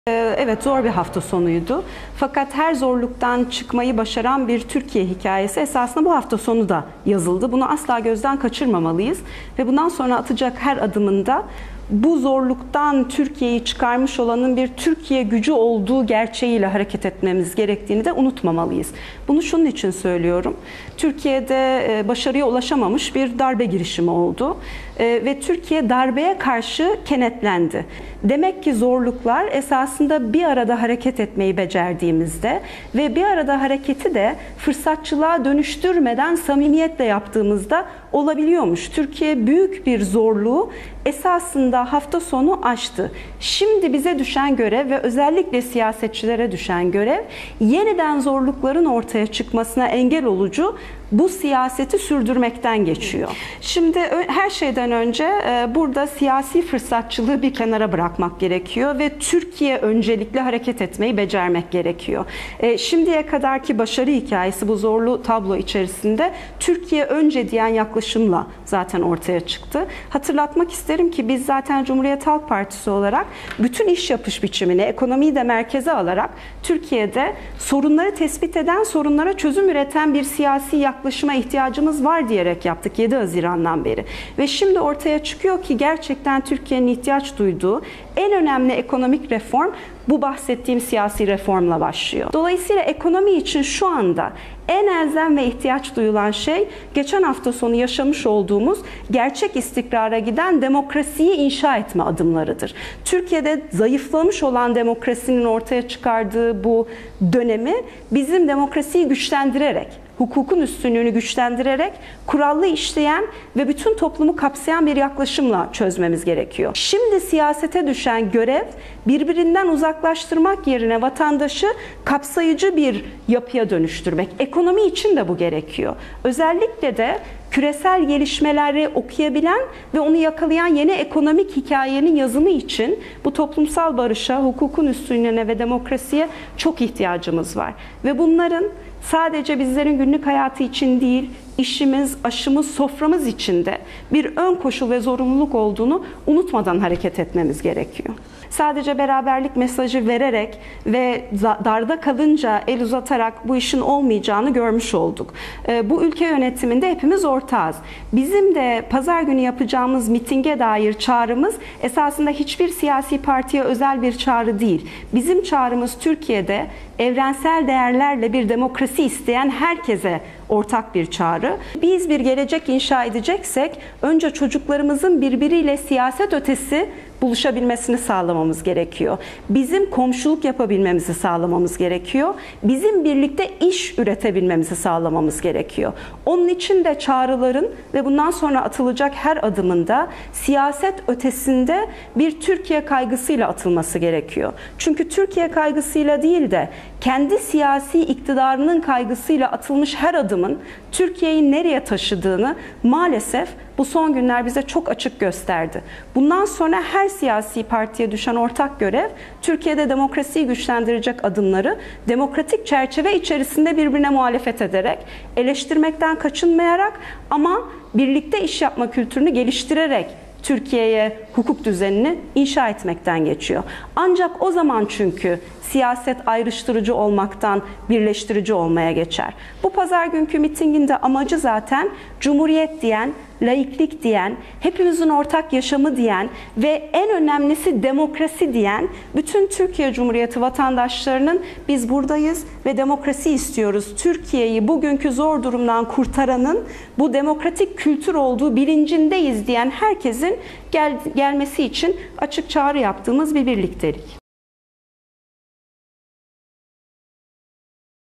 Evet, zor bir hafta sonuydu. Fakat her zorluktan çıkmayı başaran bir Türkiye hikayesi esasında bu hafta sonu da yazıldı. Bunu asla gözden kaçırmamalıyız ve bundan sonra atacak her adımında bu zorluktan Türkiye'yi çıkarmış olanın bir Türkiye gücü olduğu gerçeğiyle hareket etmemiz gerektiğini de unutmamalıyız. Bunu şunun için söylüyorum. Türkiye'de başarıya ulaşamamış bir darbe girişimi oldu ve Türkiye darbeye karşı kenetlendi. Demek ki zorluklar esasında bir arada hareket etmeyi becerdiğimizde ve bir arada hareketi de fırsatçılığa dönüştürmeden samimiyetle yaptığımızda olabiliyormuş. Türkiye büyük bir zorluğu esasında hafta sonu aştı. Şimdi bize düşen görev ve özellikle siyasetçilere düşen görev yeniden zorlukların ortaya çıkmasına engel olucu bu siyaseti sürdürmekten geçiyor. Şimdi her şeyden önce burada siyasi fırsatçılığı bir kenara bırakmak gerekiyor ve Türkiye öncelikli hareket etmeyi becermek gerekiyor. Şimdiye kadarki başarı hikayesi bu zorlu tablo içerisinde Türkiye önce diyen yaklaşımla zaten ortaya çıktı. Hatırlatmak isterim ki biz zaten Cumhuriyet Halk Partisi olarak bütün iş yapış biçimini, ekonomiyi de merkeze alarak Türkiye'de sorunları tespit eden, sorunlara çözüm üreten bir siyasi yaklaşıma ihtiyacımız var diyerek yaptık 7 Haziran'dan beri. Ve şimdi ortaya çıkıyor ki gerçekten Türkiye'nin ihtiyaç duyduğu en önemli ekonomik reform bu bahsettiğim siyasi reformla başlıyor. Dolayısıyla ekonomi için şu anda en elzem ve ihtiyaç duyulan şey geçen hafta sonu yaşamış olduğumuz gerçek istikrara giden demokrasiyi inşa etme adımlarıdır. Türkiye'de zayıflamış olan demokrasinin ortaya çıkardığı bu dönemi bizim demokrasiyi güçlendirerek, hukukun üstünlüğünü güçlendirerek kurallı işleyen ve bütün toplumu kapsayan bir yaklaşımla çözmemiz gerekiyor. Şimdi siyasete düşen görev birbirinden uzaklaştırmak yerine vatandaşı kapsayıcı bir yapıya dönüştürmek. Ekonomi için de bu gerekiyor. Özellikle de küresel gelişmeleri okuyabilen ve onu yakalayan yeni ekonomik hikayenin yazımı için bu toplumsal barışa, hukukun üstünlüğüne ve demokrasiye çok ihtiyacımız var. Ve bunların sadece bizlerin günlük hayatı için değil, işimiz, aşımız, soframız için de bir ön koşul ve zorunluluk olduğunu unutmadan hareket etmemiz gerekiyor. Sadece beraberlik mesajı vererek ve darda kalınca el uzatarak bu işin olmayacağını görmüş olduk. Bu ülke yönetiminde hepimiz ortağız. Bizim de pazar günü yapacağımız mitinge dair çağrımız esasında hiçbir siyasi partiye özel bir çağrı değil. Bizim çağrımız Türkiye'de evrensel değerlerle bir demokrasi isteyen herkese ortak bir çağrı. Biz bir gelecek inşa edeceksek önce çocuklarımızın birbiriyle siyaset ötesi buluşabilmesini sağlamamız gerekiyor. Bizim komşuluk yapabilmemizi sağlamamız gerekiyor. Bizim birlikte iş üretebilmemizi sağlamamız gerekiyor. Onun için de çağrıların ve bundan sonra atılacak her adımında siyaset ötesinde bir Türkiye kaygısıyla atılması gerekiyor. Çünkü Türkiye kaygısıyla değil de kendi siyasi iktidarının kaygısıyla atılmış her adımın Türkiye'yi nereye taşıdığını maalesef bu son günler bize çok açık gösterdi. Bundan sonra her siyasi partiye düşen ortak görev, Türkiye'de demokrasiyi güçlendirecek adımları demokratik çerçeve içerisinde birbirine muhalefet ederek, eleştirmekten kaçınmayarak ama birlikte iş yapma kültürünü geliştirerek Türkiye'ye hukuk düzenini inşa etmekten geçiyor. Ancak o zaman çünkü siyaset ayrıştırıcı olmaktan birleştirici olmaya geçer. Bu pazar günkü mitingin de amacı zaten Cumhuriyet diyen, laiklik diyen, hepimizin ortak yaşamı diyen ve en önemlisi demokrasi diyen bütün Türkiye Cumhuriyeti vatandaşlarının biz buradayız ve demokrasi istiyoruz. Türkiye'yi bugünkü zor durumdan kurtaranın bu demokratik kültür olduğu bilincindeyiz diyen herkesin gelmesi için açık çağrı yaptığımız bir birliktelik.